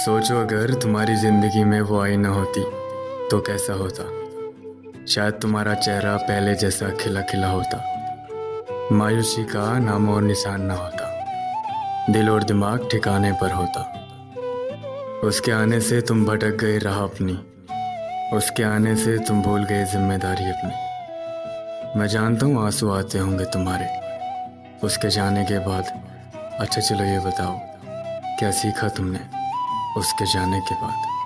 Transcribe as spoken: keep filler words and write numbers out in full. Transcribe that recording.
सोचो अगर तुम्हारी जिंदगी में वो आई ना होती तो कैसा होता। शायद तुम्हारा चेहरा पहले जैसा खिला खिला होता, मायूसी का नाम और निशान ना होता, दिल और दिमाग ठिकाने पर होता। उसके आने से तुम भटक गए राह अपनी, उसके आने से तुम भूल गए जिम्मेदारी अपनी। मैं जानता हूँ आंसू आते होंगे तुम्हारे उसके जाने के बाद। अच्छा चलो ये बताओ, क्या सीखा तुमने उसके जाने के बाद?